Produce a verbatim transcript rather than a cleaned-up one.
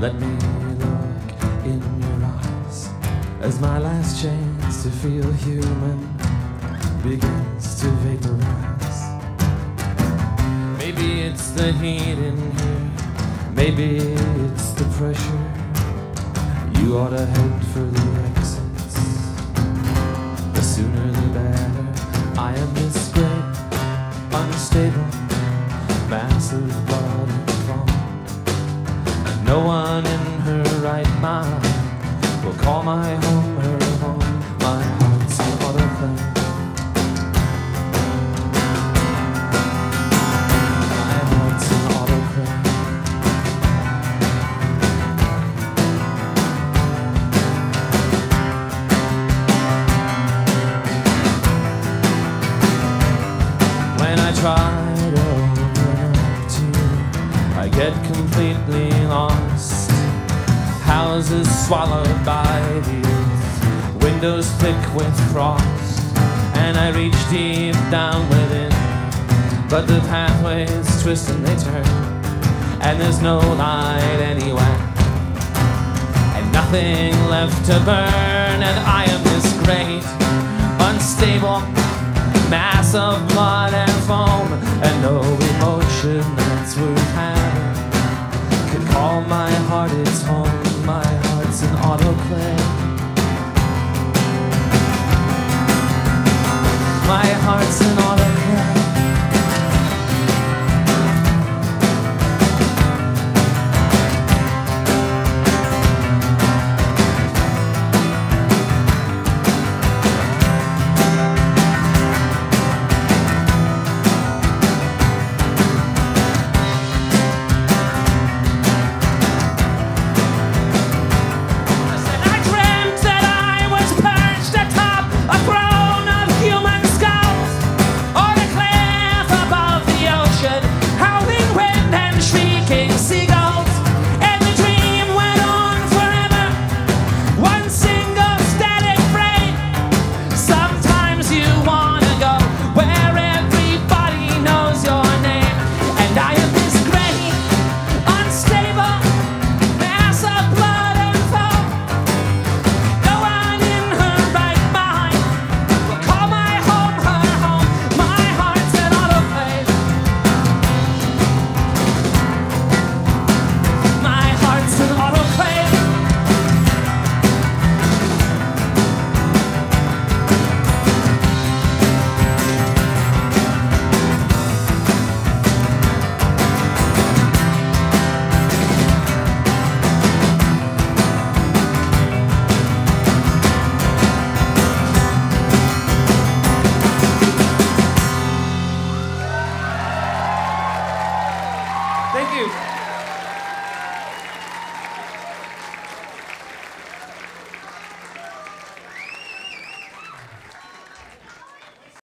Let me look in your eyes as my last chance to feel human begins to vaporize. Maybe it's the heat in here, maybe it's the pressure. You ought to head for the exits, the sooner the better. I am this great, unstable mass of blood and foam, and no one in her right mind will call my home her home. My heart's an autoplane. My heart's an autoplane. When I try to open up to you, I get completely lost. Houses swallowed by the earth, windows thick with frost, and I reach deep down within, but the pathways twist and they turn, and there's no light anywhere, and nothing left to burn. And I am this great, unstable mass of blood and foam, and no emotion that's worth having could call my heart its home. My heart's an autoplane. My heart's an autoplane. Thank you.